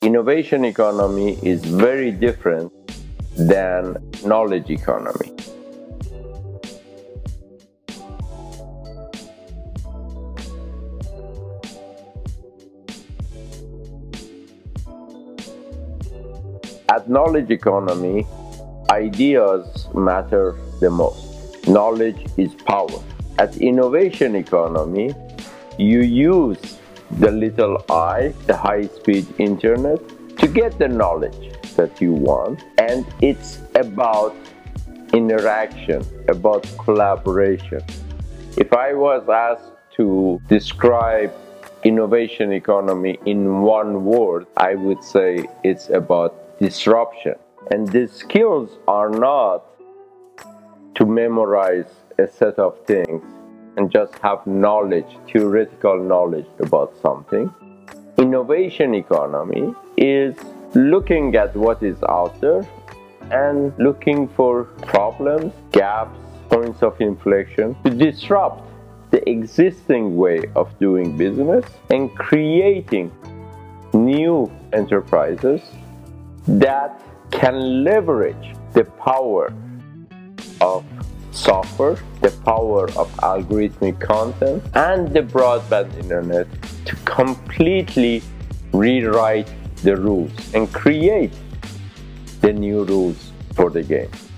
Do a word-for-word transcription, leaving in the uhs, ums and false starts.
Innovation economy is very different than knowledge economy. At knowledge economy, ideas matter the most. Knowledge is power. At innovation economy, you use the little I, the high-speed internet, to get the knowledge that you want. And it's about interaction, about collaboration. If I was asked to describe innovation economy in one word, I would say it's about disruption. And the skills are not to memorize a set of things and just have knowledge, theoretical knowledge about something. Innovation economy is looking at what is out there and looking for problems, gaps, points of inflection to disrupt the existing way of doing business and creating new enterprises that can leverage the power of software, the power of algorithmic content, and the broadband internet to completely rewrite the rules and create the new rules for the game.